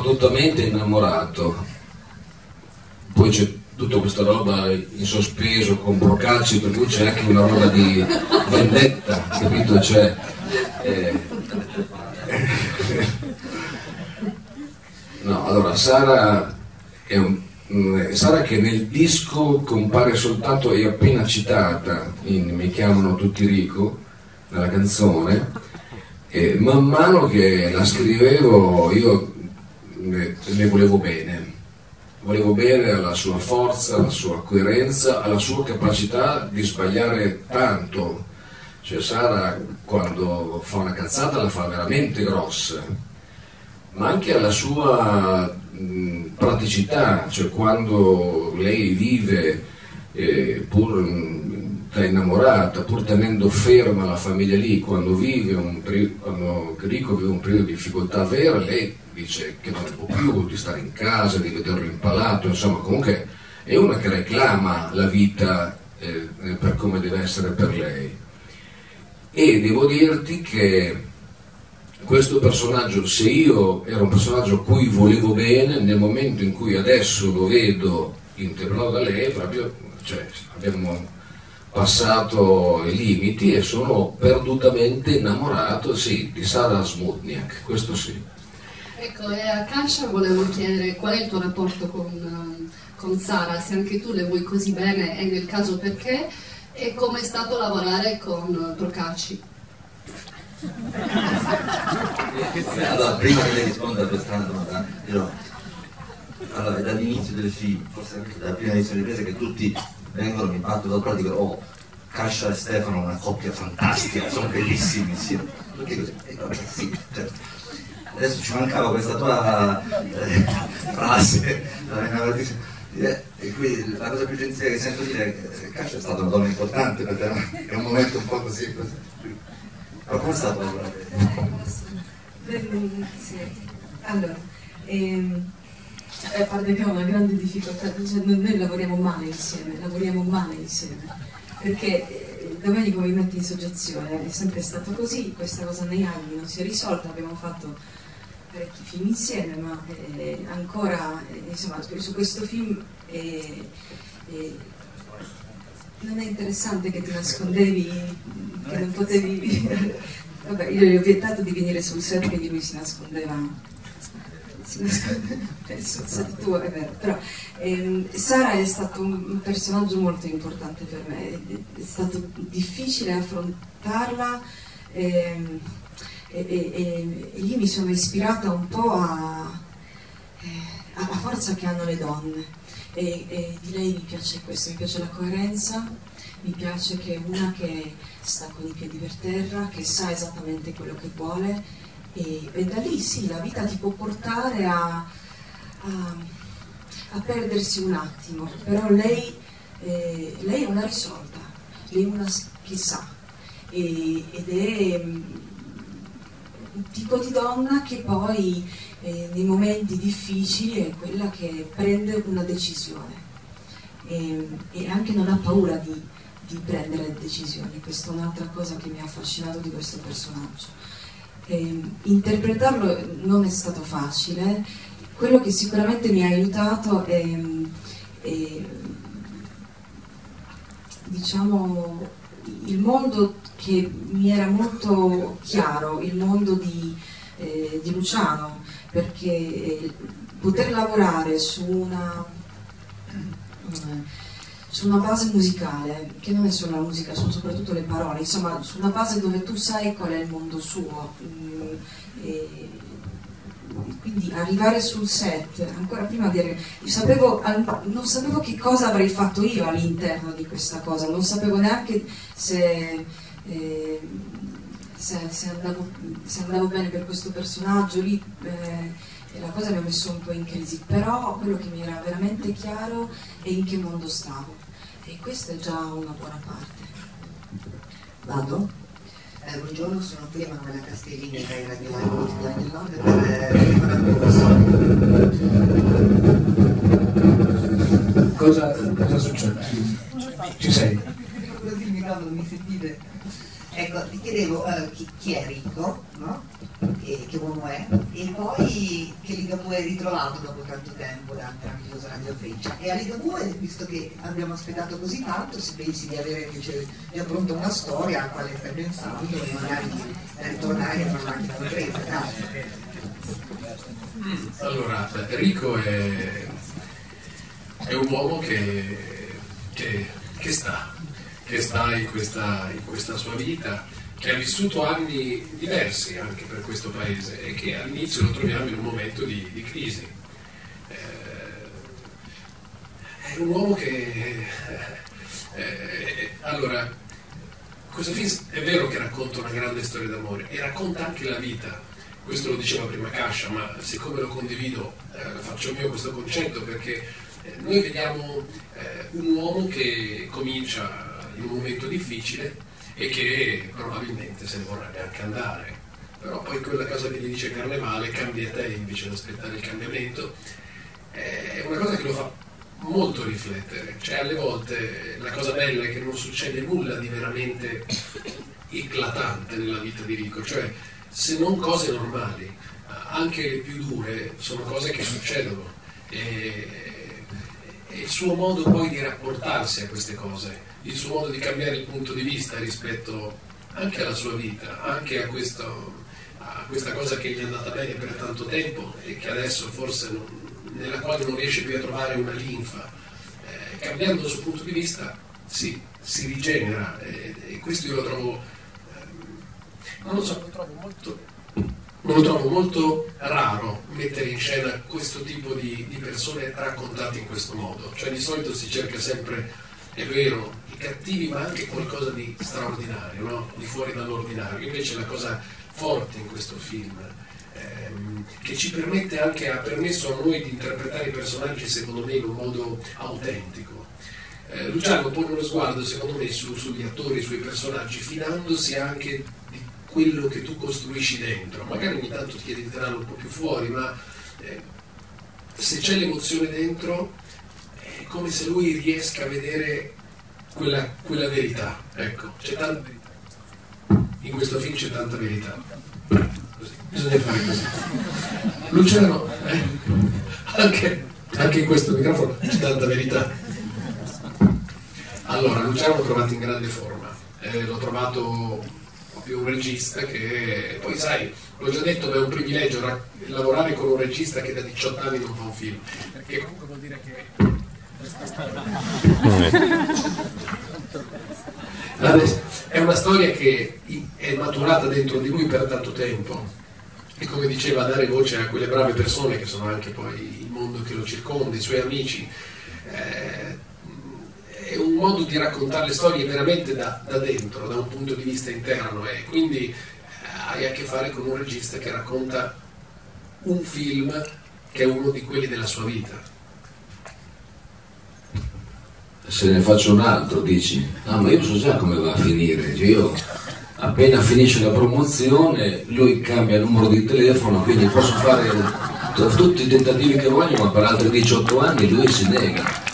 perdutamente innamorato, poi c'è tutta questa roba in sospeso con Procacci, per cui c'è anche una roba di vendetta, capito? Cioè, no, allora Sara Sara che nel disco compare soltanto, è appena citata in Mi chiamano tutti Rico, nella canzone, e man mano che la scrivevo io ne volevo bene alla sua forza, alla sua coerenza, alla sua capacità di sbagliare tanto. Cioè Sara quando fa una cazzata la fa veramente grossa, ma anche alla sua praticità, cioè quando lei vive pur innamorata, pur tenendo ferma la famiglia lì, quando Rico vive un periodo di difficoltà vera, lei dice che non ne può più di stare in casa, di vederlo impalato, insomma comunque è una che reclama la vita per come deve essere per lei. E devo dirti che questo personaggio, se io ero un personaggio a cui volevo bene, nel momento in cui adesso lo vedo interpretato da lei, proprio, cioè, abbiamo passato i limiti e sono perdutamente innamorato, sì, di Sara Smutniak, questo sì. Ecco, e a Kasia volevo chiedere qual è il tuo rapporto con Sara, se anche tu le vuoi così bene e nel caso perché, e come è stato lavorare con Procacci. Allora, prima che lei risponda a questa domanda, dirò, allora, è dall'inizio del film, forse anche dalla prima edizione di ripresa, che tutti vengono in impatto dal pratico, oh, Kasia e Stefano una coppia fantastica, sono bellissimi insieme. Perché così? Vabbè, sì, certo. Adesso ci mancava questa tua frase, e qui la cosa più gentile che sento dire è che Kasia è stata una donna importante per te, è un momento un po' così. Ma come è stato lavorare? Sì. Allora, a parte che ho una grande difficoltà, cioè noi lavoriamo male insieme, perché Domenico mi mette in soggezione, è sempre stato così, questa cosa negli anni non si è risolta, abbiamo fatto parecchi film insieme, ma ancora, insomma, su questo film non è interessante che ti nascondevi, che non potevi. Vabbè, io gli ho vietato di venire sul set, quindi lui si nascondeva sul set tuo, è vero. Però Sara è stato un personaggio molto importante per me, è stato difficile affrontarla e io mi sono ispirata un po' alla forza che hanno le donne. E di lei mi piace questo, mi piace la coerenza, mi piace che è una che sta con i piedi per terra, che sa esattamente quello che vuole e da lì sì, la vita ti può portare a perdersi un attimo, però lei è una risolta, lei è una che sa ed è un tipo di donna che poi nei momenti difficili è quella che prende una decisione e anche non ha paura di prendere decisioni. Questa è un'altra cosa che mi ha affascinato di questo personaggio. Interpretarlo non è stato facile, quello che sicuramente mi ha aiutato è diciamo il mondo che mi era molto chiaro, il mondo di Luciano, perché poter lavorare su una base musicale, che non è solo la musica, sono soprattutto le parole, insomma, su una base dove tu sai qual è il mondo suo. Quindi arrivare sul set, ancora prima di arrivare, non sapevo che cosa avrei fatto io all'interno di questa cosa, non sapevo neanche se andavo bene per questo personaggio lì, e la cosa mi ha messo un po' in crisi, però quello che mi era veramente chiaro è in che mondo stavo e questa è già una buona parte. Vado? Buongiorno, sono qui Emanuela Castellini dai Radio Quotidiani del Nord per cosa succede? Ci sei? Così mi sentite. Ecco, ti chiedevo chi è Rico, no? Che uomo è, e poi che Ligabue ritrovato dopo tanto tempo da meravigliosa Radio Freccia. E a Ligabue, visto che abbiamo aspettato così tanto, se pensi di avere invece già pronta una storia a quale stai pensando e magari da ritornare a parlare da presa. Allora, Rico è un uomo che sta in questa sua vita, che ha vissuto anni diversi anche per questo paese e che all'inizio lo troviamo in un momento di crisi. È un uomo che... allora, questo film è vero che racconta una grande storia d'amore e racconta anche la vita. Questo lo diceva prima Kasha, ma siccome lo condivido faccio mio questo concetto, perché noi vediamo un uomo che comincia in un momento difficile e che probabilmente se ne vorrebbe anche andare, però poi quella cosa che gli dice Carnevale, cambia te invece di aspettare il cambiamento, è una cosa che lo fa molto riflettere. Cioè, alle volte la cosa bella è che non succede nulla di veramente eclatante nella vita di Rico, cioè se non cose normali, anche le più dure sono cose che succedono, e il suo modo poi di rapportarsi a queste cose, il suo modo di cambiare il punto di vista rispetto anche alla sua vita, anche a questa cosa che gli è andata bene per tanto tempo e che adesso forse nella quale non riesce più a trovare una linfa, cambiando il suo punto di vista si rigenera, e questo io lo trovo, non lo so, lo trovo molto raro mettere in scena questo tipo di persone raccontate in questo modo. Cioè, di solito si cerca sempre, è vero, i cattivi, ma anche qualcosa di straordinario, no? Di fuori dall'ordinario. Invece la cosa forte in questo film, che ci permette anche, ha permesso a noi di interpretare i personaggi secondo me in un modo autentico. Luciano pone uno sguardo secondo me sugli attori, sui personaggi, fidandosi anche di quello che tu costruisci dentro. Magari ogni tanto ti chiedi di tirarlo un po' più fuori, ma se c'è l'emozione dentro è come se lui riesca a vedere quella verità. Ecco, c'è tanta verità in questo film, c'è tanta verità. Così. Bisogna fare così. Luciano, anche in questo microfono c'è tanta verità. Allora, Luciano l'ho trovato in grande forma, l'ho trovato proprio un regista che, poi sai, l'ho già detto, è un privilegio lavorare con un regista che da 18 anni non fa un film, perché comunque vuol dire che è una storia che è maturata dentro di lui per tanto tempo, e come diceva, dare voce a quelle brave persone che sono anche poi il mondo che lo circonda, i suoi amici, è un modo di raccontare le storie veramente da dentro, da un punto di vista interno, e quindi hai a che fare con un regista che racconta un film che è uno di quelli della sua vita. Se ne faccio un altro, dici? No, ma io so già come va a finire. Cioè, io appena finisce la promozione lui cambia il numero di telefono, quindi posso fare tutti i tentativi che voglio, ma per altri 18 anni lui si nega.